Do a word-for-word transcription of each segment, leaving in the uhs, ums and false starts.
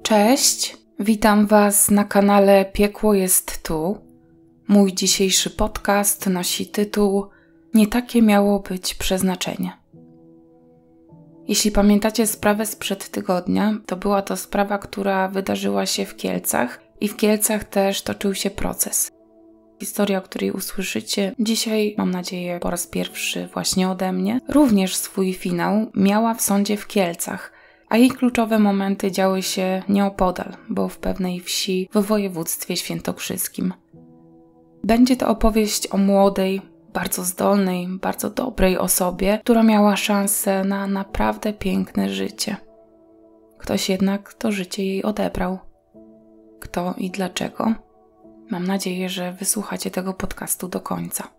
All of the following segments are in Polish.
Cześć, witam Was na kanale Piekło jest tu. Mój dzisiejszy podcast nosi tytuł Nie takie miało być przeznaczenie. Jeśli pamiętacie sprawę sprzed tygodnia, to była to sprawa, która wydarzyła się w Kielcach i w Kielcach też toczył się proces. Historia, o której usłyszycie dzisiaj, mam nadzieję po raz pierwszy właśnie ode mnie, również swój finał miała w sądzie w Kielcach, a jej kluczowe momenty działy się nieopodal, bo w pewnej wsi w województwie świętokrzyskim. Będzie to opowieść o młodej, bardzo zdolnej, bardzo dobrej osobie, która miała szansę na naprawdę piękne życie. Ktoś jednak to życie jej odebrał. Kto i dlaczego? Mam nadzieję, że wysłuchacie tego podcastu do końca.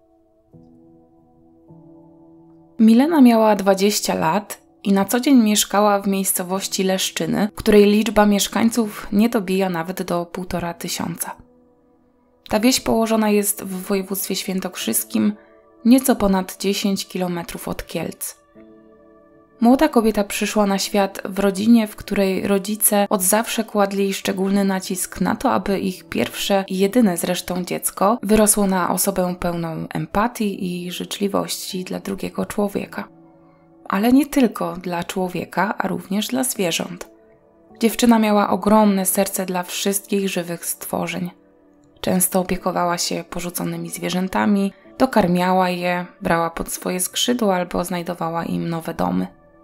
Milena miała dwadzieścia lat i na co dzień mieszkała w miejscowości Leszczyny, której liczba mieszkańców nie dobija nawet do półtora tysiąca. Ta wieś położona jest w województwie świętokrzyskim, nieco ponad dziesięć kilometrów od Kielc. Młoda kobieta przyszła na świat w rodzinie, w której rodzice od zawsze kładli szczególny nacisk na to, aby ich pierwsze i jedyne zresztą dziecko wyrosło na osobę pełną empatii i życzliwości dla drugiego człowieka. Ale nie tylko dla człowieka, a również dla zwierząt. Dziewczyna miała ogromne serce dla wszystkich żywych stworzeń. Często opiekowała się porzuconymi zwierzętami, dokarmiała je, brała pod swoje skrzydła albo znajdowała im nowe domy.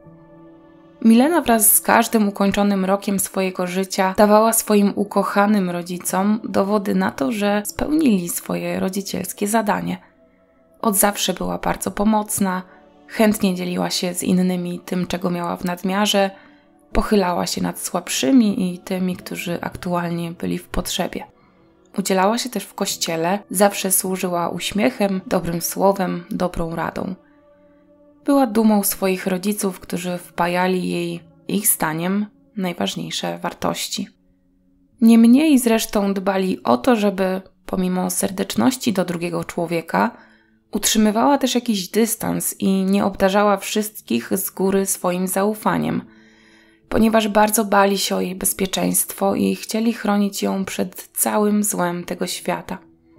Milena wraz z każdym ukończonym rokiem swojego życia dawała swoim ukochanym rodzicom dowody na to, że spełnili swoje rodzicielskie zadanie. Od zawsze była bardzo pomocna, chętnie dzieliła się z innymi tym, czego miała w nadmiarze, pochylała się nad słabszymi i tymi, którzy aktualnie byli w potrzebie. Udzielała się też w kościele, zawsze służyła uśmiechem, dobrym słowem, dobrą radą. Była dumą swoich rodziców, którzy wpajali jej, ich zdaniem, najważniejsze wartości. Niemniej zresztą dbali o to, żeby, pomimo serdeczności do drugiego człowieka, utrzymywała też jakiś dystans i nie obdarzała wszystkich z góry swoim zaufaniem, ponieważ bardzo bali się o jej bezpieczeństwo i chcieli chronić ją przed całym złem tego świata.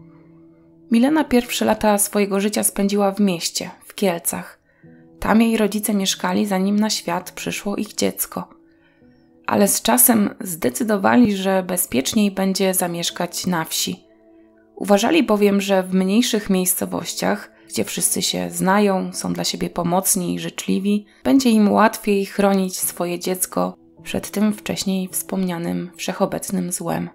Milena pierwsze lata swojego życia spędziła w mieście, w Kielcach. Tam jej rodzice mieszkali, zanim na świat przyszło ich dziecko. Ale z czasem zdecydowali, że bezpieczniej będzie zamieszkać na wsi. Uważali bowiem, że w mniejszych miejscowościach, gdzie wszyscy się znają, są dla siebie pomocni i życzliwi, będzie im łatwiej chronić swoje dziecko przed tym wcześniej wspomnianym wszechobecnym złem.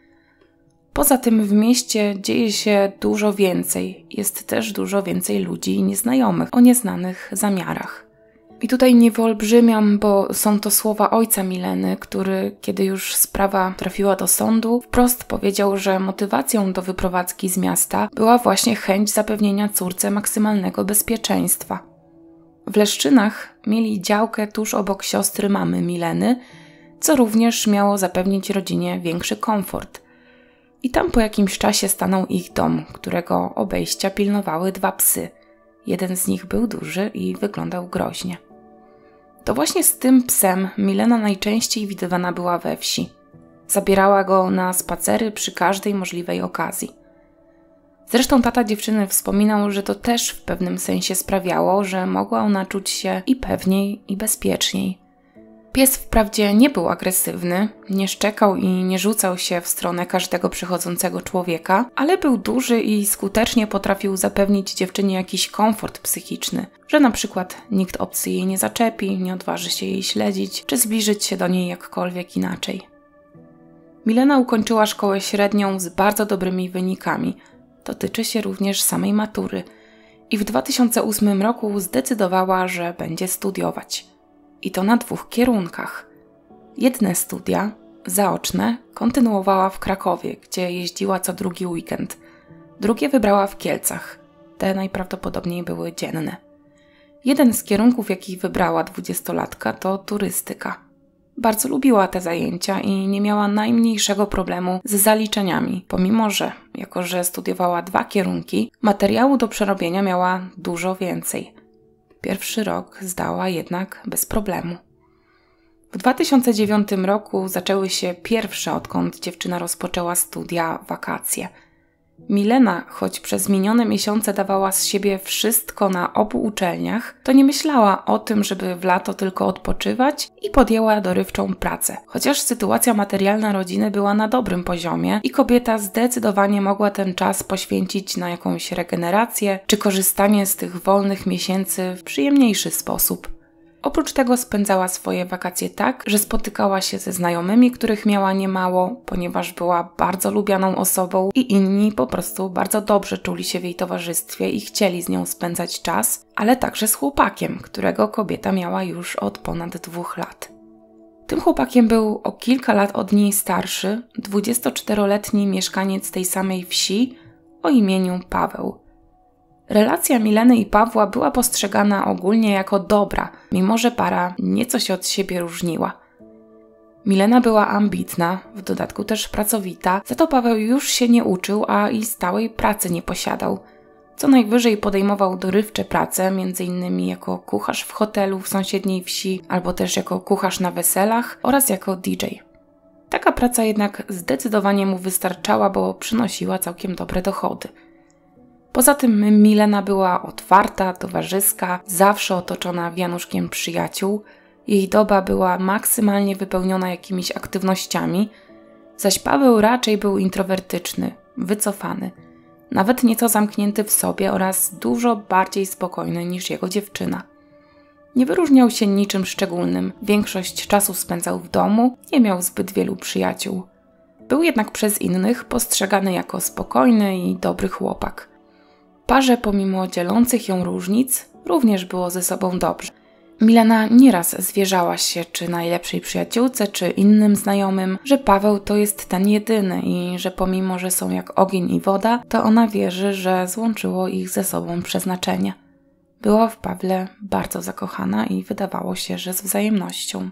Poza tym w mieście dzieje się dużo więcej. Jest też dużo więcej ludzi nieznajomych, o nieznanych zamiarach. I tutaj nie wyolbrzymiam, bo są to słowa ojca Mileny, który, kiedy już sprawa trafiła do sądu, wprost powiedział, że motywacją do wyprowadzki z miasta była właśnie chęć zapewnienia córce maksymalnego bezpieczeństwa. W Leszczynach mieli działkę tuż obok siostry mamy Mileny, co również miało zapewnić rodzinie większy komfort. I tam po jakimś czasie stanął ich dom, którego obejścia pilnowały dwa psy. Jeden z nich był duży i wyglądał groźnie. To właśnie z tym psem Milena najczęściej widywana była we wsi. Zabierała go na spacery przy każdej możliwej okazji. Zresztą tata dziewczyny wspominał, że to też w pewnym sensie sprawiało, że mogła ona czuć się i pewniej, i bezpieczniej. Pies wprawdzie nie był agresywny, nie szczekał i nie rzucał się w stronę każdego przychodzącego człowieka, ale był duży i skutecznie potrafił zapewnić dziewczynie jakiś komfort psychiczny, że na przykład nikt obcy jej nie zaczepi, nie odważy się jej śledzić, czy zbliżyć się do niej jakkolwiek inaczej. Milena ukończyła szkołę średnią z bardzo dobrymi wynikami. Dotyczy się również samej matury. I w dwa tysiące ósmym roku zdecydowała, że będzie studiować. I to na dwóch kierunkach. Jedne studia, zaoczne, kontynuowała w Krakowie, gdzie jeździła co drugi weekend. Drugie wybrała w Kielcach. Te najprawdopodobniej były dzienne. Jeden z kierunków, jaki wybrała dwudziestolatka, to turystyka. Bardzo lubiła te zajęcia i nie miała najmniejszego problemu z zaliczeniami, pomimo że, jako że studiowała dwa kierunki, materiału do przerobienia miała dużo więcej. Pierwszy rok zdała jednak bez problemu. W W dwa tysiące dziewiątym roku zaczęły się pierwsze, odkąd dziewczyna rozpoczęła studia, wakacje. Milena, choć przez minione miesiące dawała z siebie wszystko na obu uczelniach, to nie myślała o tym, żeby w lato tylko odpoczywać i podjęła dorywczą pracę. Chociaż sytuacja materialna rodziny była na dobrym poziomie i kobieta zdecydowanie mogła ten czas poświęcić na jakąś regenerację czy korzystanie z tych wolnych miesięcy w przyjemniejszy sposób. Oprócz tego spędzała swoje wakacje tak, że spotykała się ze znajomymi, których miała niemało, ponieważ była bardzo lubianą osobą i inni po prostu bardzo dobrze czuli się w jej towarzystwie i chcieli z nią spędzać czas, ale także z chłopakiem, którego kobieta miała już od ponad dwóch lat. Tym chłopakiem był o kilka lat od niej starszy, dwudziestoczteroletni mieszkaniec tej samej wsi o imieniu Paweł. Relacja Mileny i Pawła była postrzegana ogólnie jako dobra, mimo że para nieco się od siebie różniła. Milena była ambitna, w dodatku też pracowita, za to Paweł już się nie uczył, a i stałej pracy nie posiadał. Co najwyżej podejmował dorywcze prace, między innymi jako kucharz w hotelu w sąsiedniej wsi, albo też jako kucharz na weselach oraz jako D J. Taka praca jednak zdecydowanie mu wystarczała, bo przynosiła całkiem dobre dochody. Poza tym Milena była otwarta, towarzyska, zawsze otoczona wianuszkiem przyjaciół. Jej doba była maksymalnie wypełniona jakimiś aktywnościami, zaś Paweł raczej był introwertyczny, wycofany, nawet nieco zamknięty w sobie oraz dużo bardziej spokojny niż jego dziewczyna. Nie wyróżniał się niczym szczególnym, większość czasu spędzał w domu, nie miał zbyt wielu przyjaciół. Był jednak przez innych postrzegany jako spokojny i dobry chłopak. Parze, pomimo dzielących ją różnic, również było ze sobą dobrze. Milena nieraz zwierzała się czy najlepszej przyjaciółce, czy innym znajomym, że Paweł to jest ten jedyny i że pomimo, że są jak ogień i woda, to ona wierzy, że złączyło ich ze sobą przeznaczenie. Była w Pawle bardzo zakochana i wydawało się, że z wzajemnością.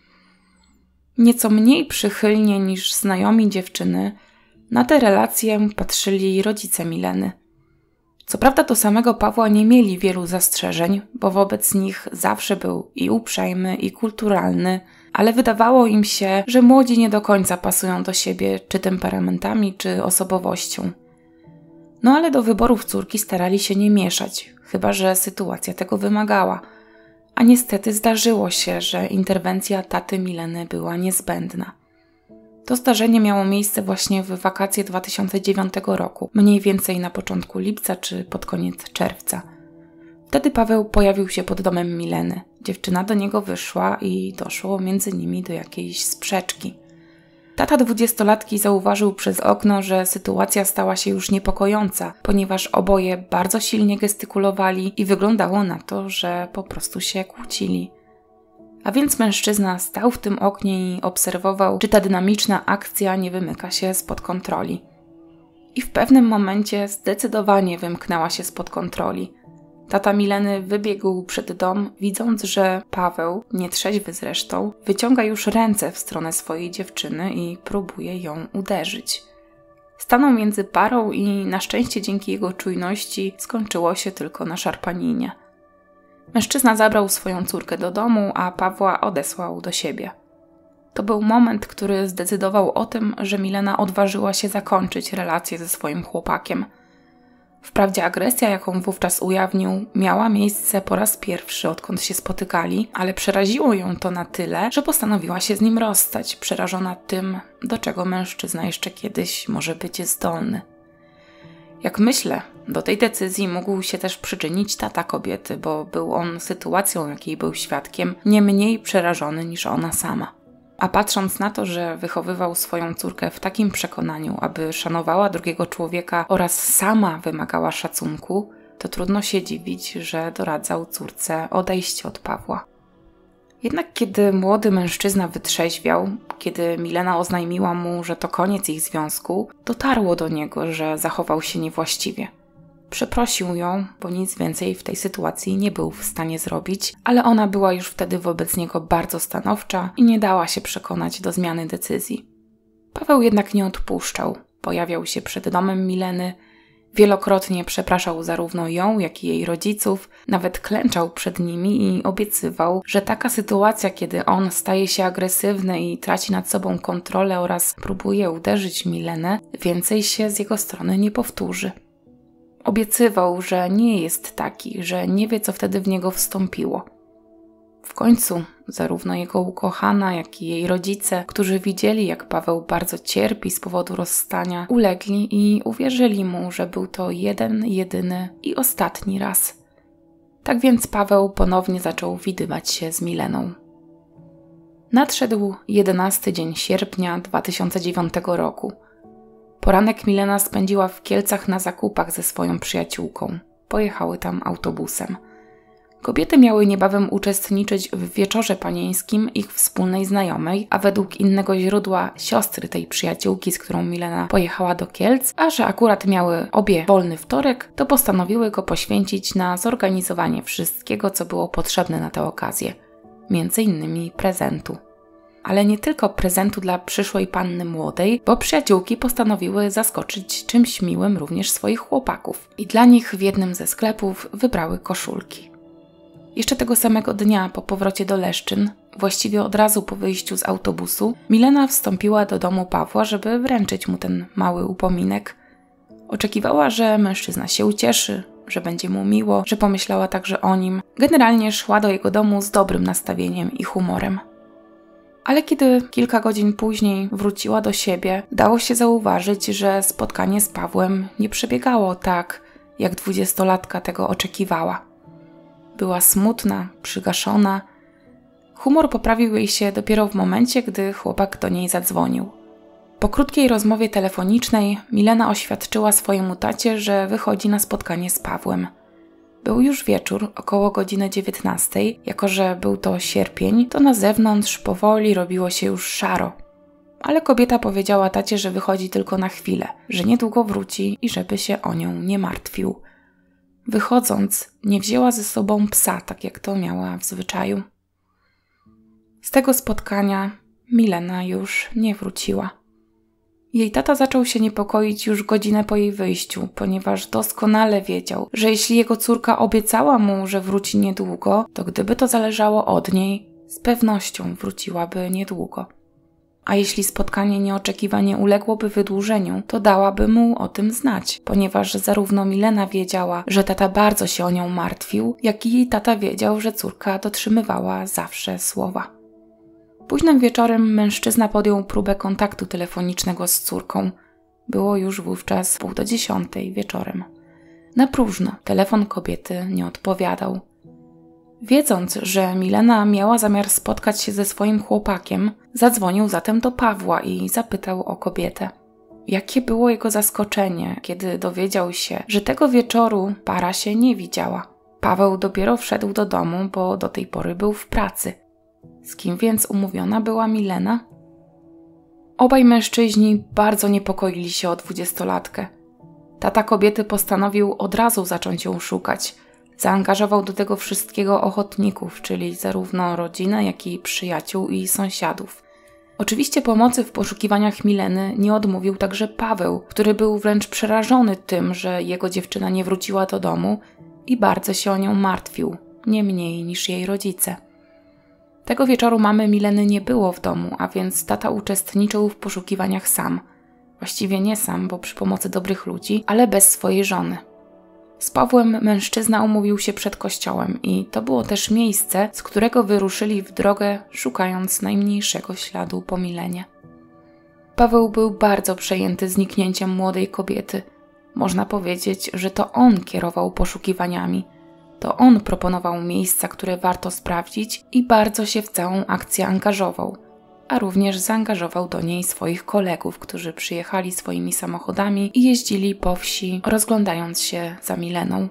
Nieco mniej przychylnie niż znajomi dziewczyny na te relacje patrzyli rodzice Mileny. Co prawda do samego Pawła nie mieli wielu zastrzeżeń, bo wobec nich zawsze był i uprzejmy, i kulturalny, ale wydawało im się, że młodzi nie do końca pasują do siebie czy temperamentami, czy osobowością. No ale do wyborów córki starali się nie mieszać, chyba że sytuacja tego wymagała. A niestety zdarzyło się, że interwencja taty Mileny była niezbędna. To zdarzenie miało miejsce właśnie w wakacje dwa tysiące dziewiątego roku, mniej więcej na początku lipca czy pod koniec czerwca. Wtedy Paweł pojawił się pod domem Mileny. Dziewczyna do niego wyszła i doszło między nimi do jakiejś sprzeczki. Tata dwudziestolatki zauważył przez okno, że sytuacja stała się już niepokojąca, ponieważ oboje bardzo silnie gestykulowali i wyglądało na to, że po prostu się kłócili. A więc mężczyzna stał w tym oknie i obserwował, czy ta dynamiczna akcja nie wymyka się spod kontroli. I w pewnym momencie zdecydowanie wymknęła się spod kontroli. Tata Mileny wybiegł przed dom, widząc, że Paweł, nietrzeźwy zresztą, wyciąga już ręce w stronę swojej dziewczyny i próbuje ją uderzyć. Stanął między parą i na szczęście dzięki jego czujności skończyło się tylko na szarpaninie. Mężczyzna zabrał swoją córkę do domu, a Pawła odesłał do siebie. To był moment, który zdecydował o tym, że Milena odważyła się zakończyć relację ze swoim chłopakiem. Wprawdzie agresja, jaką wówczas ujawnił, miała miejsce po raz pierwszy, odkąd się spotykali, ale przeraziło ją to na tyle, że postanowiła się z nim rozstać, przerażona tym, do czego mężczyzna jeszcze kiedyś może być zdolny. Jak myślę, do tej decyzji mógł się też przyczynić tata kobiety, bo był on sytuacją, jakiej był świadkiem, nie mniej przerażony niż ona sama. A patrząc na to, że wychowywał swoją córkę w takim przekonaniu, aby szanowała drugiego człowieka oraz sama wymagała szacunku, to trudno się dziwić, że doradzał córce odejść od Pawła. Jednak kiedy młody mężczyzna wytrzeźwiał, kiedy Milena oznajmiła mu, że to koniec ich związku, dotarło do niego, że zachował się niewłaściwie. Przeprosił ją, bo nic więcej w tej sytuacji nie był w stanie zrobić, ale ona była już wtedy wobec niego bardzo stanowcza i nie dała się przekonać do zmiany decyzji. Paweł jednak nie odpuszczał. Pojawiał się przed domem Mileny, Wielokrotnie przepraszał zarówno ją, jak i jej rodziców, nawet klęczał przed nimi i obiecywał, że taka sytuacja, kiedy on staje się agresywny i traci nad sobą kontrolę oraz próbuje uderzyć Milenę, więcej się z jego strony nie powtórzy. Obiecywał, że nie jest taki, że nie wie, co wtedy w niego wstąpiło. W końcu zarówno jego ukochana, jak i jej rodzice, którzy widzieli, jak Paweł bardzo cierpi z powodu rozstania, ulegli i uwierzyli mu, że był to jeden, jedyny i ostatni raz. Tak więc Paweł ponownie zaczął widywać się z Mileną. Nadszedł jedenasty dzień sierpnia dwa tysiące dziewiątego roku. Poranek Milena spędziła w Kielcach na zakupach ze swoją przyjaciółką. Pojechały tam autobusem. Kobiety miały niebawem uczestniczyć w wieczorze panieńskim ich wspólnej znajomej, a według innego źródła siostry tej przyjaciółki, z którą Milena pojechała do Kielc, a że akurat miały obie wolny wtorek, to postanowiły go poświęcić na zorganizowanie wszystkiego, co było potrzebne na tę okazję, między innymi prezentu. Ale nie tylko prezentu dla przyszłej panny młodej, bo przyjaciółki postanowiły zaskoczyć czymś miłym również swoich chłopaków. I dla nich w jednym ze sklepów wybrały koszulki. Jeszcze tego samego dnia po powrocie do Leszczyn, właściwie od razu po wyjściu z autobusu, Milena wstąpiła do domu Pawła, żeby wręczyć mu ten mały upominek. Oczekiwała, że mężczyzna się ucieszy, że będzie mu miło, że pomyślała także o nim. Generalnie szła do jego domu z dobrym nastawieniem i humorem. Ale kiedy kilka godzin później wróciła do siebie, dało się zauważyć, że spotkanie z Pawłem nie przebiegało tak, jak dwudziestolatka tego oczekiwała. Była smutna, przygaszona. Humor poprawił jej się dopiero w momencie, gdy chłopak do niej zadzwonił. Po krótkiej rozmowie telefonicznej Milena oświadczyła swojemu tacie, że wychodzi na spotkanie z Pawłem. Był już wieczór, około godziny dziewiętnastej. Jako że był to sierpień, to na zewnątrz powoli robiło się już szaro. Ale kobieta powiedziała tacie, że wychodzi tylko na chwilę, że niedługo wróci i żeby się o nią nie martwił. Wychodząc, nie wzięła ze sobą psa, tak jak to miała w zwyczaju. Z tego spotkania Milena już nie wróciła. Jej tata zaczął się niepokoić już godzinę po jej wyjściu, ponieważ doskonale wiedział, że jeśli jego córka obiecała mu, że wróci niedługo, to gdyby to zależało od niej, z pewnością wróciłaby niedługo. A jeśli spotkanie nieoczekiwanie uległoby wydłużeniu, to dałaby mu o tym znać, ponieważ zarówno Milena wiedziała, że tata bardzo się o nią martwił, jak i jej tata wiedział, że córka dotrzymywała zawsze słowa. Późnym wieczorem mężczyzna podjął próbę kontaktu telefonicznego z córką. Było już wówczas pół do dziesiątej wieczorem. Na próżno telefon kobiety nie odpowiadał. Wiedząc, że Milena miała zamiar spotkać się ze swoim chłopakiem, zadzwonił zatem do Pawła i zapytał o kobietę. Jakie było jego zaskoczenie, kiedy dowiedział się, że tego wieczoru para się nie widziała. Paweł dopiero wszedł do domu, bo do tej pory był w pracy. Z kim więc umówiona była Milena? Obaj mężczyźni bardzo niepokoili się o dwudziestolatkę. Tata kobiety postanowił od razu zacząć ją szukać. Zaangażował do tego wszystkiego ochotników, czyli zarówno rodzinę, jak i przyjaciół i sąsiadów. Oczywiście pomocy w poszukiwaniach Mileny nie odmówił także Paweł, który był wręcz przerażony tym, że jego dziewczyna nie wróciła do domu i bardzo się o nią martwił, nie mniej niż jej rodzice. Tego wieczoru mamy Mileny nie było w domu, a więc tata uczestniczył w poszukiwaniach sam. Właściwie nie sam, bo przy pomocy dobrych ludzi, ale bez swojej żony. Z Pawłem mężczyzna umówił się przed kościołem i to było też miejsce, z którego wyruszyli w drogę, szukając najmniejszego śladu po Milenie. Paweł był bardzo przejęty zniknięciem młodej kobiety. Można powiedzieć, że to on kierował poszukiwaniami. To on proponował miejsca, które warto sprawdzić i bardzo się w całą akcję angażował, a również zaangażował do niej swoich kolegów, którzy przyjechali swoimi samochodami i jeździli po wsi, rozglądając się za Mileną.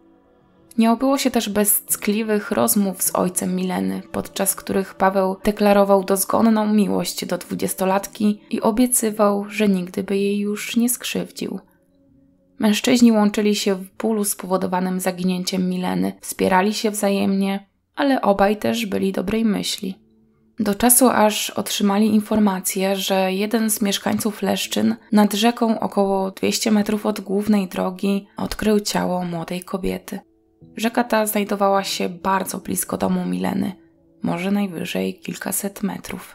Nie obyło się też bez ckliwych rozmów z ojcem Mileny, podczas których Paweł deklarował dozgonną miłość do dwudziestolatki i obiecywał, że nigdy by jej już nie skrzywdził. Mężczyźni łączyli się w bólu spowodowanym zaginięciem Mileny, wspierali się wzajemnie, ale obaj też byli dobrej myśli. Do czasu, aż otrzymali informację, że jeden z mieszkańców Leszczyn nad rzeką około dwieście metrów od głównej drogi odkrył ciało młodej kobiety. Rzeka ta znajdowała się bardzo blisko domu Mileny, może najwyżej kilkaset metrów.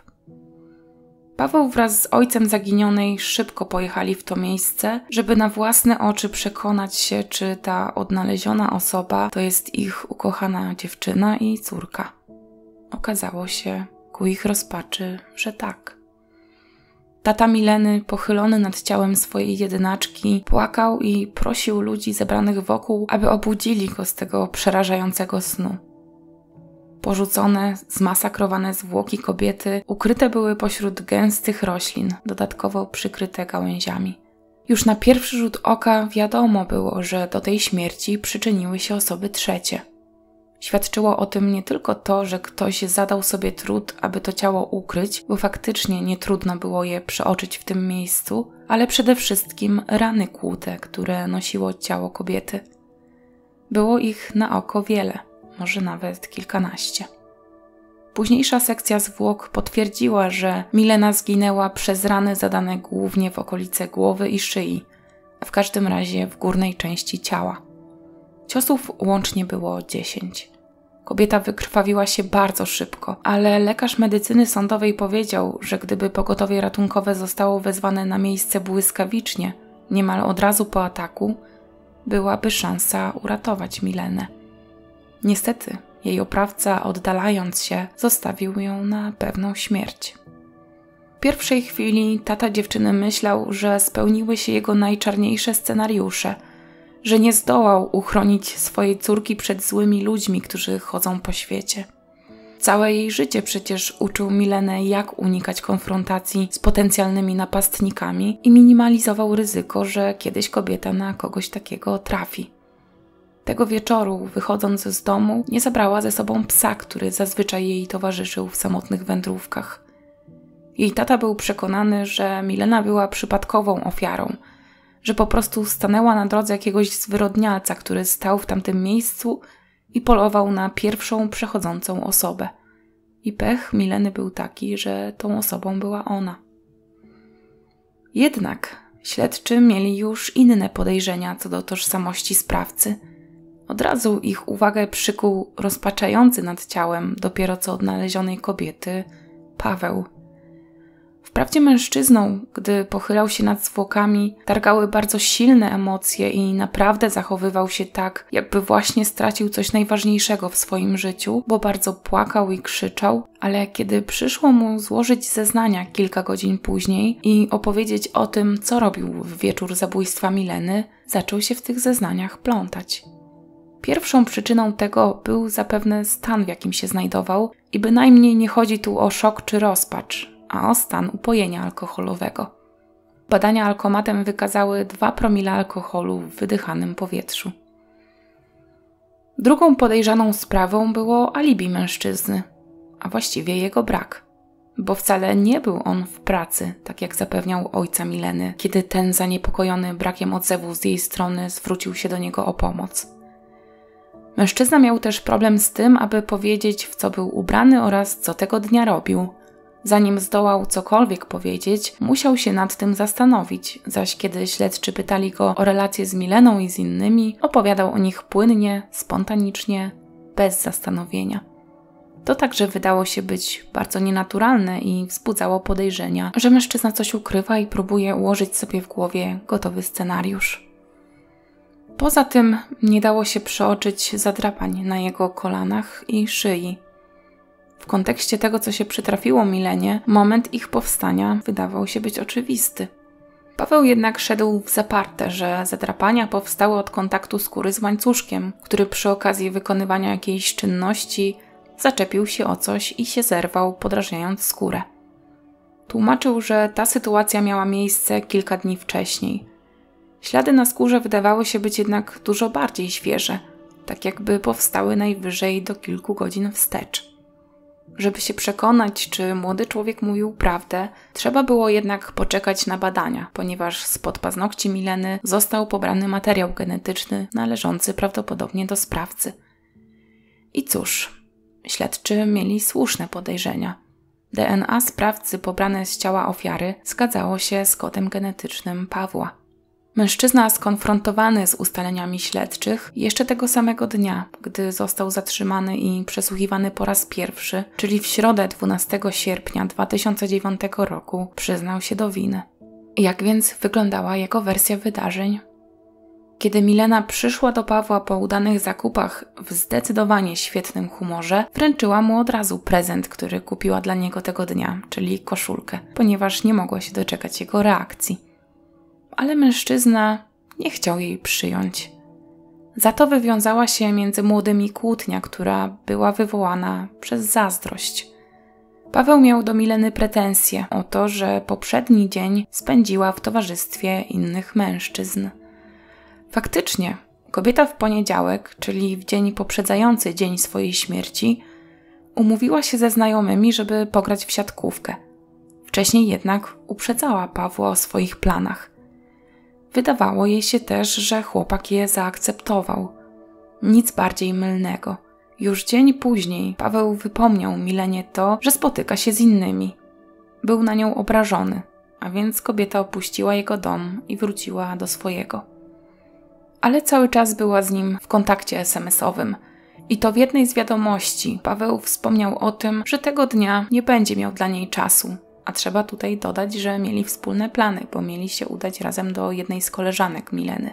Paweł wraz z ojcem zaginionej szybko pojechali w to miejsce, żeby na własne oczy przekonać się, czy ta odnaleziona osoba to jest ich ukochana dziewczyna i córka. Okazało się ku ich rozpaczy, że tak. Tata Mileny, pochylony nad ciałem swojej jedynaczki, płakał i prosił ludzi zebranych wokół, aby obudzili go z tego przerażającego snu. Porzucone, zmasakrowane zwłoki kobiety ukryte były pośród gęstych roślin, dodatkowo przykryte gałęziami. Już na pierwszy rzut oka wiadomo było, że do tej śmierci przyczyniły się osoby trzecie. Świadczyło o tym nie tylko to, że ktoś zadał sobie trud, aby to ciało ukryć, bo faktycznie nie trudno było je przeoczyć w tym miejscu, ale przede wszystkim rany kłute, które nosiło ciało kobiety. Było ich na oko wiele, może nawet kilkanaście. Późniejsza sekcja zwłok potwierdziła, że Milena zginęła przez rany zadane głównie w okolice głowy i szyi, a w każdym razie w górnej części ciała. Ciosów łącznie było dziesięć. Kobieta wykrwawiła się bardzo szybko, ale lekarz medycyny sądowej powiedział, że gdyby pogotowie ratunkowe zostało wezwane na miejsce błyskawicznie, niemal od razu po ataku, byłaby szansa uratować Milenę. Niestety, jej oprawca, oddalając się, zostawił ją na pewną śmierć. W pierwszej chwili tata dziewczyny myślał, że spełniły się jego najczarniejsze scenariusze, że nie zdołał uchronić swojej córki przed złymi ludźmi, którzy chodzą po świecie. Całe jej życie przecież uczył Milenę, jak unikać konfrontacji z potencjalnymi napastnikami i minimalizował ryzyko, że kiedyś kobieta na kogoś takiego trafi. Tego wieczoru, wychodząc z domu, nie zabrała ze sobą psa, który zazwyczaj jej towarzyszył w samotnych wędrówkach. Jej tata był przekonany, że Milena była przypadkową ofiarą, że po prostu stanęła na drodze jakiegoś zwyrodnialca, który stał w tamtym miejscu i polował na pierwszą przechodzącą osobę. I pech Mileny był taki, że tą osobą była ona. Jednak śledczy mieli już inne podejrzenia co do tożsamości sprawcy. Od razu ich uwagę przykuł rozpaczający nad ciałem dopiero co odnalezionej kobiety Paweł. Wprawdzie mężczyzną, gdy pochylał się nad zwłokami, targały bardzo silne emocje i naprawdę zachowywał się tak, jakby właśnie stracił coś najważniejszego w swoim życiu, bo bardzo płakał i krzyczał, ale kiedy przyszło mu złożyć zeznania kilka godzin później i opowiedzieć o tym, co robił w wieczór zabójstwa Mileny, zaczął się w tych zeznaniach plątać. Pierwszą przyczyną tego był zapewne stan, w jakim się znajdował i bynajmniej nie chodzi tu o szok czy rozpacz, a o stan upojenia alkoholowego. Badania alkomatem wykazały dwa promile alkoholu w wydychanym powietrzu. Drugą podejrzaną sprawą było alibi mężczyzny, a właściwie jego brak, bo wcale nie był on w pracy, tak jak zapewniał ojca Mileny, kiedy ten zaniepokojony brakiem odzewu z jej strony zwrócił się do niego o pomoc. Mężczyzna miał też problem z tym, aby powiedzieć, w co był ubrany oraz co tego dnia robił. Zanim zdołał cokolwiek powiedzieć, musiał się nad tym zastanowić, zaś kiedy śledczy pytali go o relacje z Mileną i z innymi, opowiadał o nich płynnie, spontanicznie, bez zastanowienia. To także wydało się być bardzo nienaturalne i wzbudzało podejrzenia, że mężczyzna coś ukrywa i próbuje ułożyć sobie w głowie gotowy scenariusz. Poza tym nie dało się przeoczyć zadrapań na jego kolanach i szyi. W kontekście tego, co się przytrafiło Milenie, moment ich powstania wydawał się być oczywisty. Paweł jednak szedł w zaparte, że zadrapania powstały od kontaktu skóry z łańcuszkiem, który przy okazji wykonywania jakiejś czynności zaczepił się o coś i się zerwał, podrażniając skórę. Tłumaczył, że ta sytuacja miała miejsce kilka dni wcześniej. Ślady na skórze wydawały się być jednak dużo bardziej świeże, tak jakby powstały najwyżej do kilku godzin wstecz. Żeby się przekonać, czy młody człowiek mówił prawdę, trzeba było jednak poczekać na badania, ponieważ spod paznokci Mileny został pobrany materiał genetyczny należący prawdopodobnie do sprawcy. I cóż, śledczy mieli słuszne podejrzenia. D N A sprawcy pobrane z ciała ofiary zgadzało się z kodem genetycznym Pawła. Mężczyzna skonfrontowany z ustaleniami śledczych jeszcze tego samego dnia, gdy został zatrzymany i przesłuchiwany po raz pierwszy, czyli w środę dwunastego sierpnia dwa tysiące dziewiątego roku, przyznał się do winy. Jak więc wyglądała jego wersja wydarzeń? Kiedy Milena przyszła do Pawła po udanych zakupach w zdecydowanie świetnym humorze, wręczyła mu od razu prezent, który kupiła dla niego tego dnia, czyli koszulkę, ponieważ nie mogła się doczekać jego reakcji. Ale mężczyzna nie chciał jej przyjąć. Za to wywiązała się między młodymi kłótnia, która była wywołana przez zazdrość. Paweł miał do Mileny pretensje o to, że poprzedni dzień spędziła w towarzystwie innych mężczyzn. Faktycznie, kobieta w poniedziałek, czyli w dzień poprzedzający dzień swojej śmierci, umówiła się ze znajomymi, żeby pograć w siatkówkę. Wcześniej jednak uprzedzała Pawła o swoich planach. Wydawało jej się też, że chłopak je zaakceptował. Nic bardziej mylnego. Już dzień później Paweł wypomniał Milenie to, że spotyka się z innymi. Był na nią obrażony, a więc kobieta opuściła jego dom i wróciła do swojego. Ale cały czas była z nim w kontakcie es em esowym. I to w jednej z wiadomości Paweł wspomniał o tym, że tego dnia nie będzie miał dla niej czasu. A trzeba tutaj dodać, że mieli wspólne plany, bo mieli się udać razem do jednej z koleżanek Mileny.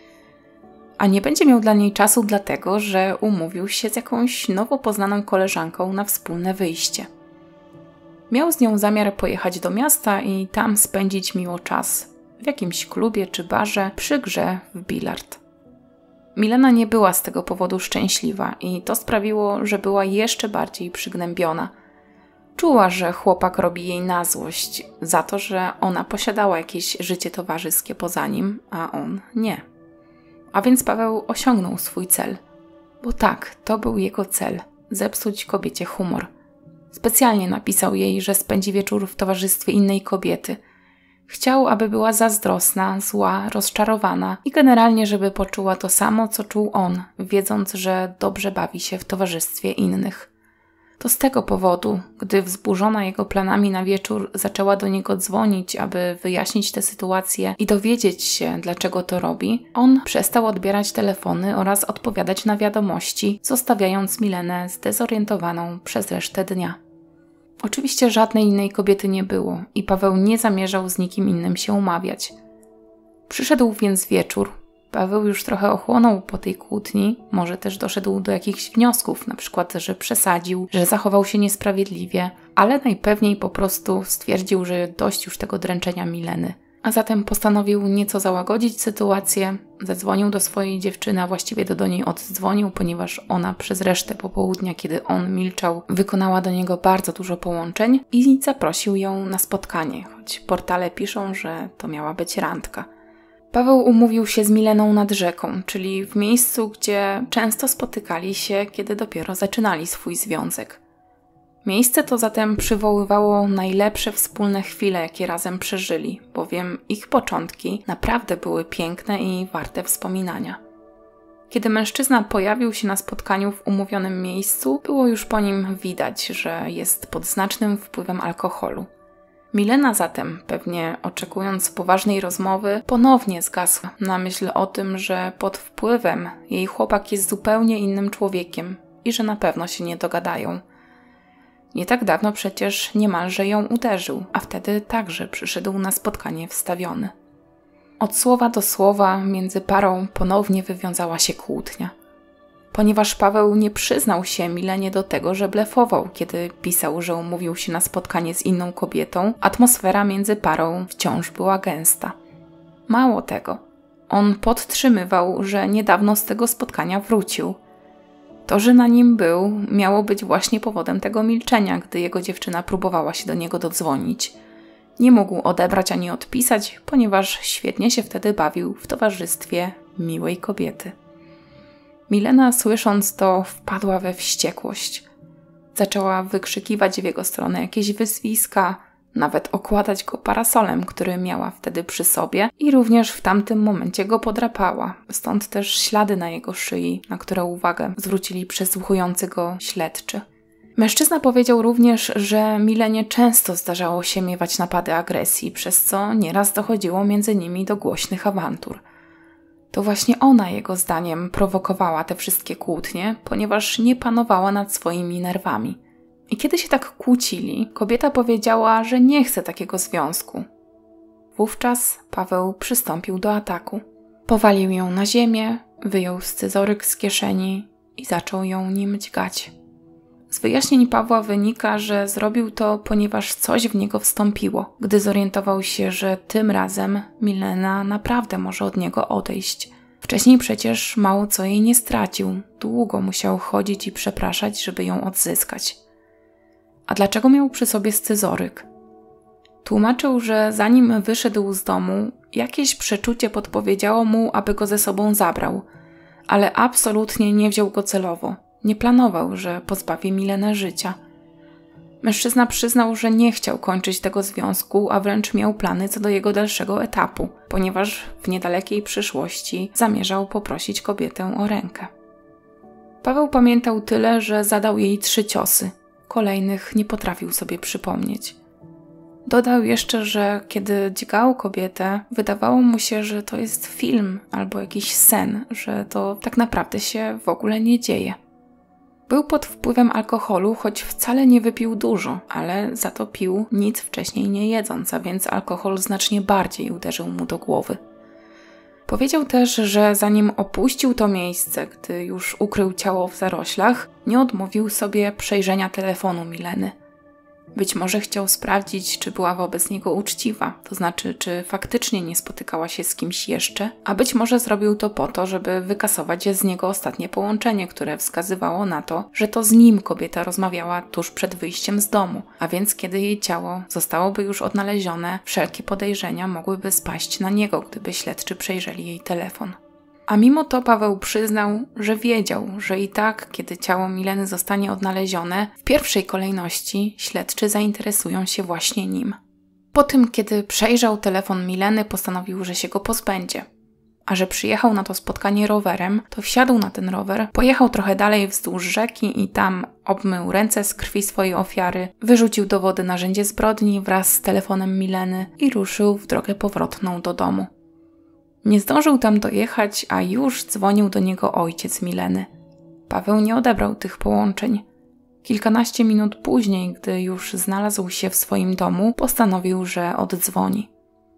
A nie będzie miał dla niej czasu dlatego, że umówił się z jakąś nowo poznaną koleżanką na wspólne wyjście. Miał z nią zamiar pojechać do miasta i tam spędzić miło czas, w jakimś klubie czy barze przy grze w bilard. Milena nie była z tego powodu szczęśliwa i to sprawiło, że była jeszcze bardziej przygnębiona. Czuła, że chłopak robi jej na złość za to, że ona posiadała jakieś życie towarzyskie poza nim, a on nie. A więc Paweł osiągnął swój cel. Bo tak, to był jego cel – zepsuć kobiecie humor. Specjalnie napisał jej, że spędzi wieczór w towarzystwie innej kobiety. Chciał, aby była zazdrosna, zła, rozczarowana i generalnie, żeby poczuła to samo, co czuł on, wiedząc, że dobrze bawi się w towarzystwie innych. To z tego powodu, gdy wzburzona jego planami na wieczór zaczęła do niego dzwonić, aby wyjaśnić tę sytuację i dowiedzieć się, dlaczego to robi, on przestał odbierać telefony oraz odpowiadać na wiadomości, zostawiając Milenę zdezorientowaną przez resztę dnia. Oczywiście żadnej innej kobiety nie było i Paweł nie zamierzał z nikim innym się umawiać. Przyszedł więc wieczór. Paweł już trochę ochłonął po tej kłótni, może też doszedł do jakichś wniosków, na przykład, że przesadził, że zachował się niesprawiedliwie, ale najpewniej po prostu stwierdził, że dość już tego dręczenia Mileny. A zatem postanowił nieco załagodzić sytuację, zadzwonił do swojej dziewczyny, a właściwie do, do niej oddzwonił, ponieważ ona przez resztę popołudnia, kiedy on milczał, wykonała do niego bardzo dużo połączeń i zaprosił ją na spotkanie, choć portale piszą, że to miała być randka. Paweł umówił się z Mileną nad rzeką, czyli w miejscu, gdzie często spotykali się, kiedy dopiero zaczynali swój związek. Miejsce to zatem przywoływało najlepsze wspólne chwile, jakie razem przeżyli, bowiem ich początki naprawdę były piękne i warte wspominania. Kiedy mężczyzna pojawił się na spotkaniu w umówionym miejscu, było już po nim widać, że jest pod znacznym wpływem alkoholu. Milena zatem, pewnie oczekując poważnej rozmowy, ponownie zgasła na myśl o tym, że pod wpływem jej chłopak jest zupełnie innym człowiekiem i że na pewno się nie dogadają. Nie tak dawno przecież niemalże ją uderzył, a wtedy także przyszedł na spotkanie wstawiony. Od słowa do słowa między parą ponownie wywiązała się kłótnia. Ponieważ Paweł nie przyznał się Milenie do tego, że blefował, kiedy pisał, że umówił się na spotkanie z inną kobietą, atmosfera między parą wciąż była gęsta. Mało tego, on podtrzymywał, że niedawno z tego spotkania wrócił. To, że na nim był, miało być właśnie powodem tego milczenia, gdy jego dziewczyna próbowała się do niego dodzwonić. Nie mógł odebrać ani odpisać, ponieważ świetnie się wtedy bawił w towarzystwie miłej kobiety. Milena, słysząc to, wpadła we wściekłość. Zaczęła wykrzykiwać w jego stronę jakieś wyzwiska, nawet okładać go parasolem, który miała wtedy przy sobie i również w tamtym momencie go podrapała. Stąd też ślady na jego szyi, na które uwagę zwrócili przesłuchujący go śledczy. Mężczyzna powiedział również, że Milenie często zdarzało się miewać napady agresji, przez co nieraz dochodziło między nimi do głośnych awantur. To właśnie ona, jego zdaniem, prowokowała te wszystkie kłótnie, ponieważ nie panowała nad swoimi nerwami. I kiedy się tak kłócili, kobieta powiedziała, że nie chce takiego związku. Wówczas Paweł przystąpił do ataku. Powalił ją na ziemię, wyjął scyzoryk z kieszeni i zaczął ją nim dźgać. Z wyjaśnień Pawła wynika, że zrobił to, ponieważ coś w niego wstąpiło, gdy zorientował się, że tym razem Milena naprawdę może od niego odejść. Wcześniej przecież mało co jej nie stracił, długo musiał chodzić i przepraszać, żeby ją odzyskać. A dlaczego miał przy sobie scyzoryk? Tłumaczył, że zanim wyszedł z domu, jakieś przeczucie podpowiedziało mu, aby go ze sobą zabrał, ale absolutnie nie wziął go celowo. Nie planował, że pozbawi Milenę życia. Mężczyzna przyznał, że nie chciał kończyć tego związku, a wręcz miał plany co do jego dalszego etapu, ponieważ w niedalekiej przyszłości zamierzał poprosić kobietę o rękę. Paweł pamiętał tyle, że zadał jej trzy ciosy. Kolejnych nie potrafił sobie przypomnieć. Dodał jeszcze, że kiedy dźgał kobietę, wydawało mu się, że to jest film albo jakiś sen, że to tak naprawdę się w ogóle nie dzieje. Był pod wpływem alkoholu, choć wcale nie wypił dużo, ale za to pił nic wcześniej nie jedząc, a więc alkohol znacznie bardziej uderzył mu do głowy. Powiedział też, że zanim opuścił to miejsce, gdy już ukrył ciało w zaroślach, nie odmówił sobie przejrzenia telefonu Mileny. Być może chciał sprawdzić, czy była wobec niego uczciwa, to znaczy, czy faktycznie nie spotykała się z kimś jeszcze, a być może zrobił to po to, żeby wykasować z niego ostatnie połączenie, które wskazywało na to, że to z nim kobieta rozmawiała tuż przed wyjściem z domu, a więc kiedy jej ciało zostałoby już odnalezione, wszelkie podejrzenia mogłyby spaść na niego, gdyby śledczy przejrzeli jej telefon. A mimo to Paweł przyznał, że wiedział, że i tak, kiedy ciało Mileny zostanie odnalezione, w pierwszej kolejności śledczy zainteresują się właśnie nim. Po tym, kiedy przejrzał telefon Mileny, postanowił, że się go pozbędzie. A że przyjechał na to spotkanie rowerem, to wsiadł na ten rower, pojechał trochę dalej wzdłuż rzeki i tam obmył ręce z krwi swojej ofiary, wyrzucił do wody narzędzie zbrodni wraz z telefonem Mileny i ruszył w drogę powrotną do domu. Nie zdążył tam dojechać, a już dzwonił do niego ojciec Mileny. Paweł nie odebrał tych połączeń. Kilkanaście minut później, gdy już znalazł się w swoim domu, postanowił, że oddzwoni.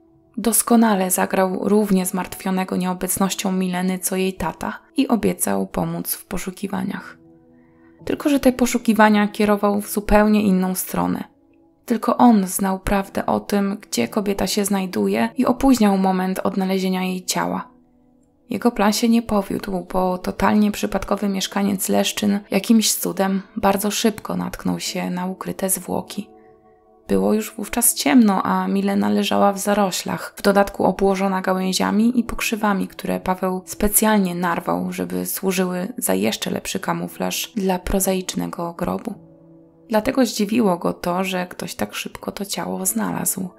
Doskonale zagrał równie zmartwionego nieobecnością Mileny, co jej tata i obiecał pomóc w poszukiwaniach. Tylko że te poszukiwania kierował w zupełnie inną stronę. Tylko on znał prawdę o tym, gdzie kobieta się znajduje i opóźniał moment odnalezienia jej ciała. Jego plan się nie powiódł, bo totalnie przypadkowy mieszkaniec Leszczyn jakimś cudem bardzo szybko natknął się na ukryte zwłoki. Było już wówczas ciemno, a Milena leżała w zaroślach, w dodatku obłożona gałęziami i pokrzywami, które Paweł specjalnie narwał, żeby służyły za jeszcze lepszy kamuflaż dla prozaicznego grobu. Dlatego zdziwiło go to, że ktoś tak szybko to ciało znalazł.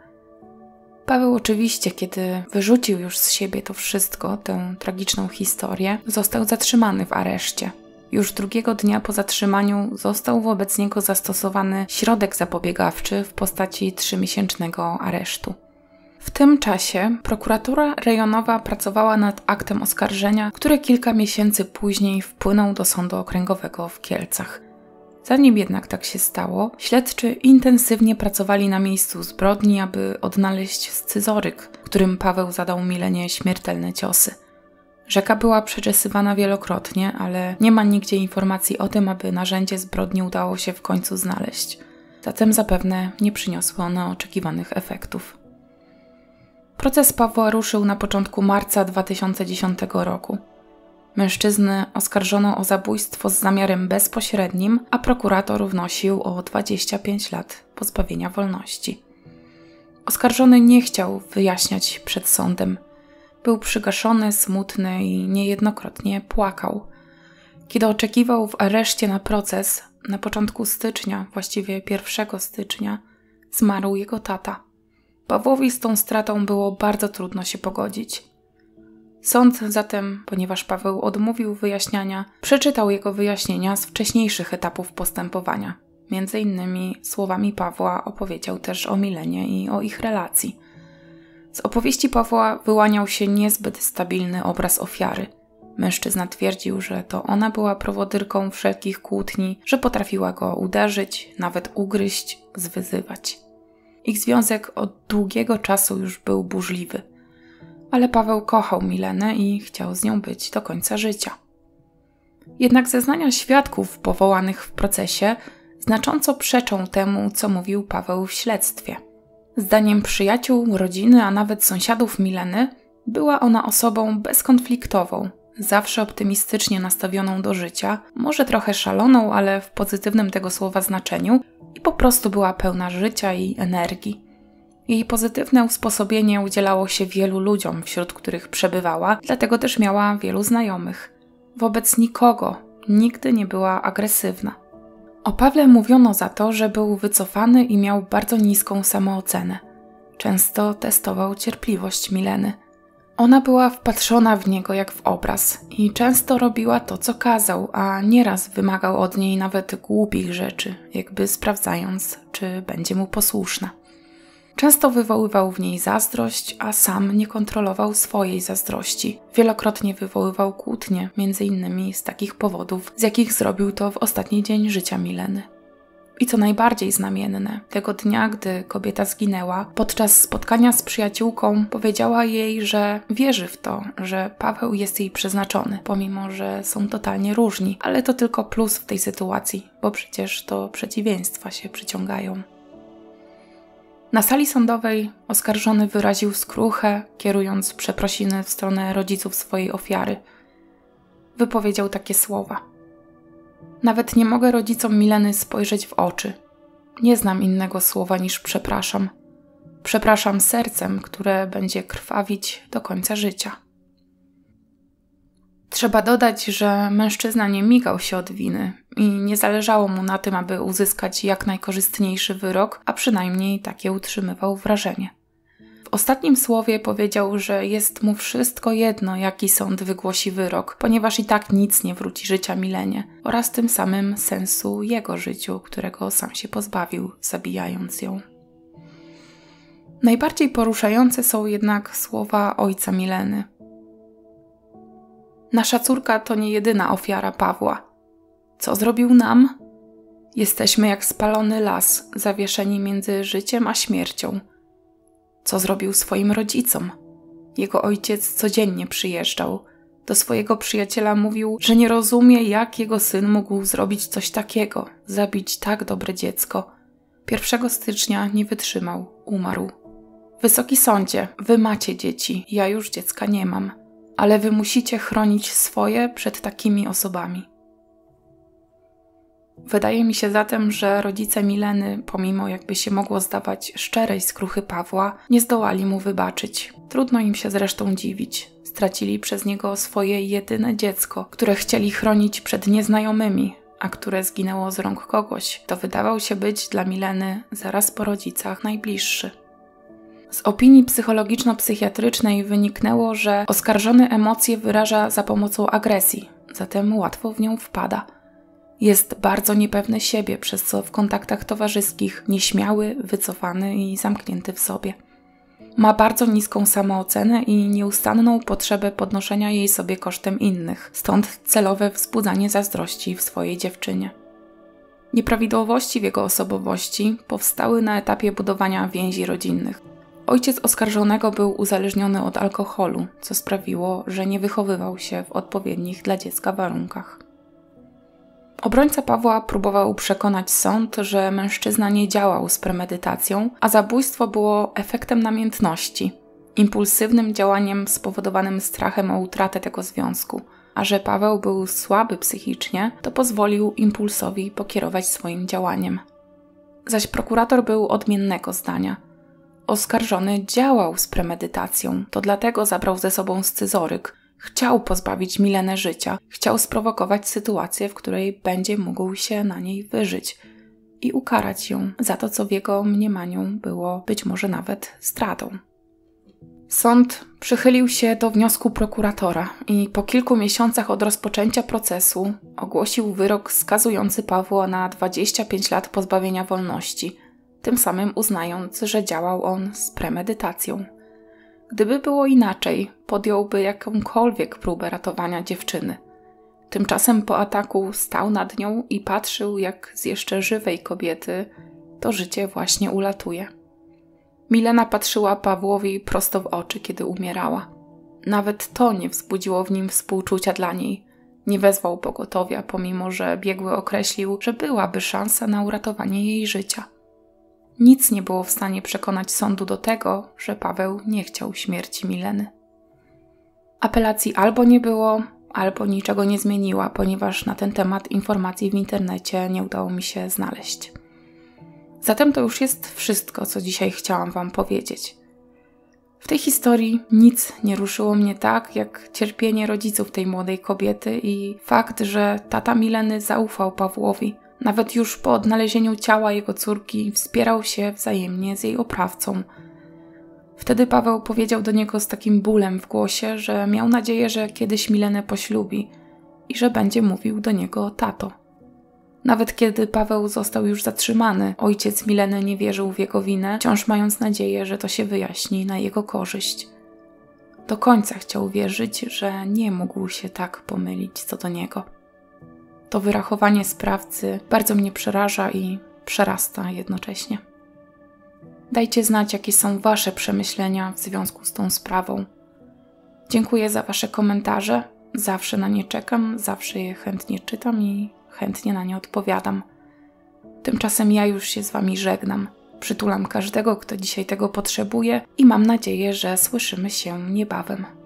Paweł oczywiście, kiedy wyrzucił już z siebie to wszystko, tę tragiczną historię, został zatrzymany w areszcie. Już drugiego dnia po zatrzymaniu został wobec niego zastosowany środek zapobiegawczy w postaci trzymiesięcznego aresztu. W tym czasie prokuratura rejonowa pracowała nad aktem oskarżenia, który kilka miesięcy później wpłynął do Sądu Okręgowego w Kielcach. Zanim jednak tak się stało, śledczy intensywnie pracowali na miejscu zbrodni, aby odnaleźć scyzoryk, którym Paweł zadał Milenie śmiertelne ciosy. Rzeka była przeczesywana wielokrotnie, ale nie ma nigdzie informacji o tym, aby narzędzie zbrodni udało się w końcu znaleźć. Zatem zapewne nie przyniosły one oczekiwanych efektów. Proces Pawła ruszył na początku marca dwa tysiące dziesiątego roku. Mężczyznę oskarżono o zabójstwo z zamiarem bezpośrednim, a prokurator wnosił o dwadzieścia pięć lat pozbawienia wolności. Oskarżony nie chciał wyjaśniać przed sądem. Był przygaszony, smutny i niejednokrotnie płakał. Kiedy oczekiwał w areszcie na proces, na początku stycznia, właściwie pierwszego stycznia, zmarł jego tata. Pawłowi z tą stratą było bardzo trudno się pogodzić. Sąd zatem, ponieważ Paweł odmówił wyjaśniania, przeczytał jego wyjaśnienia z wcześniejszych etapów postępowania. Między innymi słowami Pawła opowiedział też o Milenie i o ich relacji. Z opowieści Pawła wyłaniał się niezbyt stabilny obraz ofiary. Mężczyzna twierdził, że to ona była prowodyrką wszelkich kłótni, że potrafiła go uderzyć, nawet ugryźć, zwyzywać. Ich związek od długiego czasu już był burzliwy. Ale Paweł kochał Milenę i chciał z nią być do końca życia. Jednak zeznania świadków powołanych w procesie znacząco przeczą temu, co mówił Paweł w śledztwie. Zdaniem przyjaciół, rodziny, a nawet sąsiadów Mileny, była ona osobą bezkonfliktową, zawsze optymistycznie nastawioną do życia, może trochę szaloną, ale w pozytywnym tego słowa znaczeniu, i po prostu była pełna życia i energii. Jej pozytywne usposobienie udzielało się wielu ludziom, wśród których przebywała, dlatego też miała wielu znajomych. Wobec nikogo nigdy nie była agresywna. O Pawle mówiono za to, że był wycofany i miał bardzo niską samoocenę. Często testował cierpliwość Mileny. Ona była wpatrzona w niego jak w obraz i często robiła to, co kazał, a nieraz wymagał od niej nawet głupich rzeczy, jakby sprawdzając, czy będzie mu posłuszna. Często wywoływał w niej zazdrość, a sam nie kontrolował swojej zazdrości. Wielokrotnie wywoływał kłótnie, między innymi z takich powodów, z jakich zrobił to w ostatni dzień życia Mileny. I co najbardziej znamienne, tego dnia, gdy kobieta zginęła, podczas spotkania z przyjaciółką powiedziała jej, że wierzy w to, że Paweł jest jej przeznaczony, pomimo że są totalnie różni, ale to tylko plus w tej sytuacji, bo przecież to przeciwieństwa się przyciągają. Na sali sądowej oskarżony wyraził skruchę, kierując przeprosiny w stronę rodziców swojej ofiary. Wypowiedział takie słowa: nawet nie mogę rodzicom Mileny spojrzeć w oczy. Nie znam innego słowa niż przepraszam. Przepraszam sercem, które będzie krwawić do końca życia. Trzeba dodać, że mężczyzna nie migał się od winy i nie zależało mu na tym, aby uzyskać jak najkorzystniejszy wyrok, a przynajmniej takie utrzymywał wrażenie. W ostatnim słowie powiedział, że jest mu wszystko jedno, jaki sąd wygłosi wyrok, ponieważ i tak nic nie wróci życia Milenie oraz tym samym sensu jego życiu, którego sam się pozbawił, zabijając ją. Najbardziej poruszające są jednak słowa ojca Mileny. Nasza córka to nie jedyna ofiara Pawła. Co zrobił nam? Jesteśmy jak spalony las, zawieszeni między życiem a śmiercią. Co zrobił swoim rodzicom? Jego ojciec codziennie przyjeżdżał. Do swojego przyjaciela mówił, że nie rozumie, jak jego syn mógł zrobić coś takiego, zabić tak dobre dziecko. pierwszego stycznia nie wytrzymał, umarł. Wysoki sądzie, wy macie dzieci, ja już dziecka nie mam, ale wy musicie chronić swoje przed takimi osobami. Wydaje mi się zatem, że rodzice Mileny, pomimo jakby się mogło zdawać szczerej skruchy Pawła, nie zdołali mu wybaczyć. Trudno im się zresztą dziwić. Stracili przez niego swoje jedyne dziecko, które chcieli chronić przed nieznajomymi, a które zginęło z rąk kogoś, kto wydawał się być dla Mileny zaraz po rodzicach najbliższy. Z opinii psychologiczno-psychiatrycznej wyniknęło, że oskarżony emocje wyraża za pomocą agresji, zatem łatwo w nią wpada. Jest bardzo niepewny siebie, przez co w kontaktach towarzyskich nieśmiały, wycofany i zamknięty w sobie. Ma bardzo niską samoocenę i nieustanną potrzebę podnoszenia jej sobie kosztem innych, stąd celowe wzbudzanie zazdrości w swojej dziewczynie. Nieprawidłowości w jego osobowości powstały na etapie budowania więzi rodzinnych. Ojciec oskarżonego był uzależniony od alkoholu, co sprawiło, że nie wychowywał się w odpowiednich dla dziecka warunkach. Obrońca Pawła próbował przekonać sąd, że mężczyzna nie działał z premedytacją, a zabójstwo było efektem namiętności, impulsywnym działaniem spowodowanym strachem o utratę tego związku, a że Paweł był słaby psychicznie, to pozwolił impulsowi pokierować swoim działaniem. Zaś prokurator był odmiennego zdania. Oskarżony działał z premedytacją, to dlatego zabrał ze sobą scyzoryk. Chciał pozbawić Milenę życia, chciał sprowokować sytuację, w której będzie mógł się na niej wyżyć i ukarać ją za to, co w jego mniemaniu było być może nawet zdradą. Sąd przychylił się do wniosku prokuratora i po kilku miesiącach od rozpoczęcia procesu ogłosił wyrok skazujący Pawła na dwadzieścia pięć lat pozbawienia wolności, tym samym uznając, że działał on z premedytacją. Gdyby było inaczej, podjąłby jakąkolwiek próbę ratowania dziewczyny. Tymczasem po ataku stał nad nią i patrzył, jak z jeszcze żywej kobiety to życie właśnie ulatuje. Milena patrzyła Pawłowi prosto w oczy, kiedy umierała. Nawet to nie wzbudziło w nim współczucia dla niej. Nie wezwał pogotowia, pomimo że biegły określił, że byłaby szansa na uratowanie jej życia. Nic nie było w stanie przekonać sądu do tego, że Paweł nie chciał śmierci Mileny. Apelacji albo nie było, albo niczego nie zmieniła, ponieważ na ten temat informacji w internecie nie udało mi się znaleźć. Zatem to już jest wszystko, co dzisiaj chciałam Wam powiedzieć. W tej historii nic nie ruszyło mnie tak, jak cierpienie rodziców tej młodej kobiety i fakt, że tata Mileny zaufał Pawłowi. Nawet już po odnalezieniu ciała jego córki wspierał się wzajemnie z jej oprawcą. Wtedy Paweł powiedział do niego z takim bólem w głosie, że miał nadzieję, że kiedyś Milenę poślubi i że będzie mówił do niego tato. Nawet kiedy Paweł został już zatrzymany, ojciec Mileny nie wierzył w jego winę, wciąż mając nadzieję, że to się wyjaśni na jego korzyść. Do końca chciał wierzyć, że nie mógł się tak pomylić co do niego. To wyrachowanie sprawcy bardzo mnie przeraża i przerasta jednocześnie. Dajcie znać, jakie są Wasze przemyślenia w związku z tą sprawą. Dziękuję za Wasze komentarze, zawsze na nie czekam, zawsze je chętnie czytam i chętnie na nie odpowiadam. Tymczasem ja już się z Wami żegnam. Przytulam każdego, kto dzisiaj tego potrzebuje i mam nadzieję, że słyszymy się niebawem.